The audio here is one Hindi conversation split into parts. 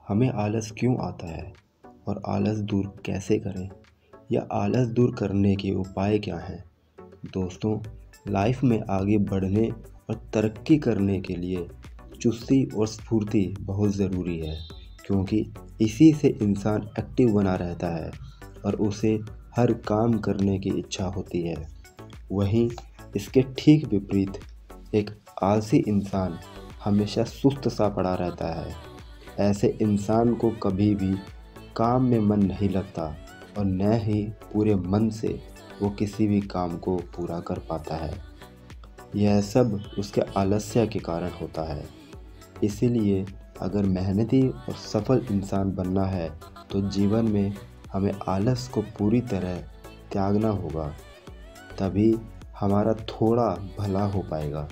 हमें आलस क्यों आता है और आलस दूर कैसे करें या आलस दूर करने के उपाय क्या हैं। दोस्तों, लाइफ में आगे बढ़ने और तरक्की करने के लिए चुस्ती और स्फूर्ति बहुत ज़रूरी है, क्योंकि इसी से इंसान एक्टिव बना रहता है और उसे हर काम करने की इच्छा होती है। वहीं इसके ठीक विपरीत एक आलसी इंसान हमेशा सुस्त सा पड़ा रहता है। ऐसे इंसान को कभी भी काम में मन नहीं लगता और न ही पूरे मन से वो किसी भी काम को पूरा कर पाता है। यह सब उसके आलस्य के कारण होता है। इसीलिए अगर मेहनती और सफल इंसान बनना है तो जीवन में हमें आलस को पूरी तरह त्यागना होगा, तभी हमारा थोड़ा भला हो पाएगा।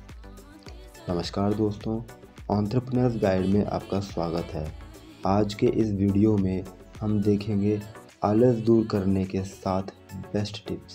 नमस्कार दोस्तों, एंटरप्रेन्योर्स गाइड में आपका स्वागत है। आज के इस वीडियो में हम देखेंगे आलस दूर करने के 7 बेस्ट टिप्स।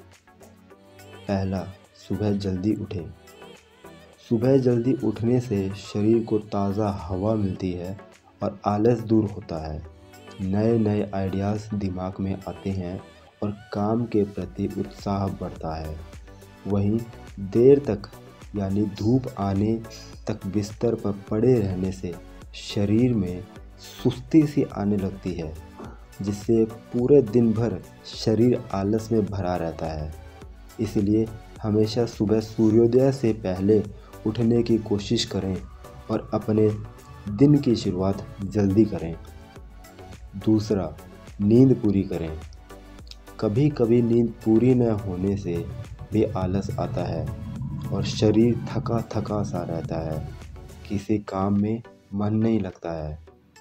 पहला, सुबह जल्दी उठें। सुबह जल्दी उठने से शरीर को ताज़ा हवा मिलती है और आलस दूर होता है। नए नए आइडियाज़ दिमाग में आते हैं और काम के प्रति उत्साह बढ़ता है। वहीं देर तक यानी धूप आने तक बिस्तर पर पड़े रहने से शरीर में सुस्ती सी आने लगती है, जिससे पूरे दिन भर शरीर आलस में भरा रहता है। इसलिए हमेशा सुबह सूर्योदय से पहले उठने की कोशिश करें और अपने दिन की शुरुआत जल्दी करें। दूसरा, नींद पूरी करें। कभी कभी नींद पूरी न होने से भी आलस आता है और शरीर थका थका सा रहता है, किसी काम में मन नहीं लगता है।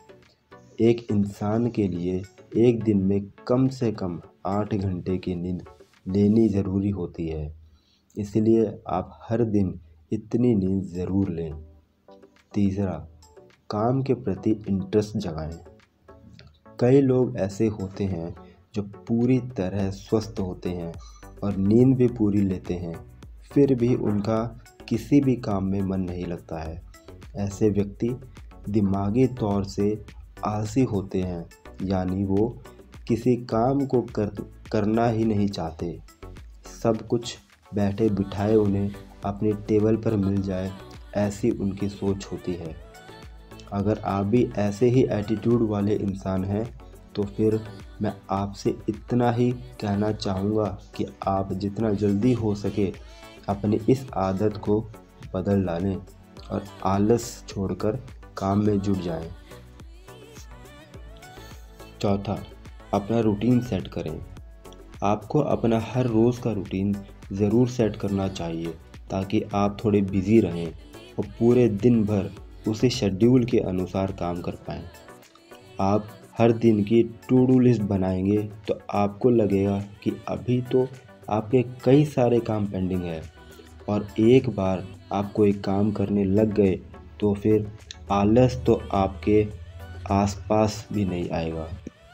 एक इंसान के लिए एक दिन में कम से कम 8 घंटे की नींद लेनी ज़रूरी होती है, इसलिए आप हर दिन इतनी नींद ज़रूर लें। तीसरा, काम के प्रति इंटरेस्ट जगाएं। कई लोग ऐसे होते हैं जो पूरी तरह स्वस्थ होते हैं और नींद भी पूरी लेते हैं, फिर भी उनका किसी भी काम में मन नहीं लगता है। ऐसे व्यक्ति दिमागी तौर से आलसी होते हैं, यानी वो किसी काम को करना ही नहीं चाहते। सब कुछ बैठे बिठाए उन्हें अपनी टेबल पर मिल जाए, ऐसी उनकी सोच होती है। अगर आप भी ऐसे ही एटीट्यूड वाले इंसान हैं तो फिर मैं आपसे इतना ही कहना चाहूँगा कि आप जितना जल्दी हो सके अपनी इस आदत को बदल डालें और आलस छोड़कर काम में जुट जाएं। चौथा, अपना रूटीन सेट करें। आपको अपना हर रोज़ का रूटीन ज़रूर सेट करना चाहिए, ताकि आप थोड़े बिज़ी रहें और पूरे दिन भर उसी शेड्यूल के अनुसार काम कर पाएँ। आप हर दिन की टू डू लिस्ट बनाएंगे तो आपको लगेगा कि अभी तो आपके कई सारे काम पेंडिंग है, और एक बार आप कोई काम करने लग गए तो फिर आलस तो आपके आसपास भी नहीं आएगा।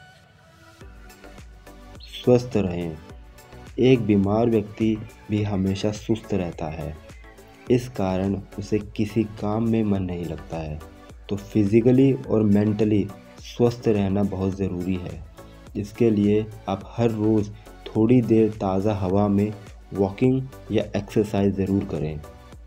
स्वस्थ रहें। एक बीमार व्यक्ति भी हमेशा सुस्त रहता है, इस कारण उसे किसी काम में मन नहीं लगता है। तो फिज़िकली और मेंटली स्वस्थ रहना बहुत ज़रूरी है। इसके लिए आप हर रोज़ थोड़ी देर ताज़ा हवा में वॉकिंग या एक्सरसाइज ज़रूर करें।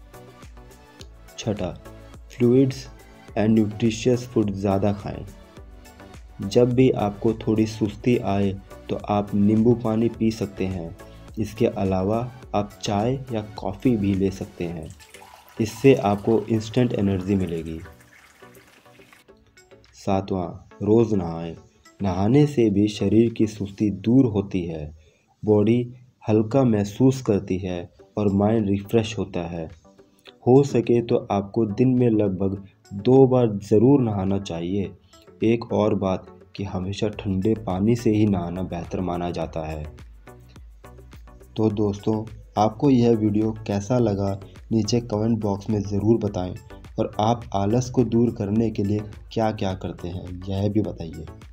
छठा, फ्लूइड्स एंड न्यूट्रिशियस फूड ज़्यादा खाएं। जब भी आपको थोड़ी सुस्ती आए तो आप नींबू पानी पी सकते हैं। इसके अलावा आप चाय या कॉफ़ी भी ले सकते हैं, इससे आपको इंस्टेंट एनर्जी मिलेगी। सातवां, रोज़ नहाएं। नहाने से भी शरीर की सुस्ती दूर होती है, बॉडी हल्का महसूस करती है और माइंड रिफ़्रेश होता है। हो सके तो आपको दिन में लगभग 2 बार ज़रूर नहाना चाहिए। एक और बात कि हमेशा ठंडे पानी से ही नहाना बेहतर माना जाता है। तो दोस्तों, आपको यह वीडियो कैसा लगा नीचे कमेंट बॉक्स में ज़रूर बताएं, और आप आलस को दूर करने के लिए क्या क्या करते हैं यह भी बताइए।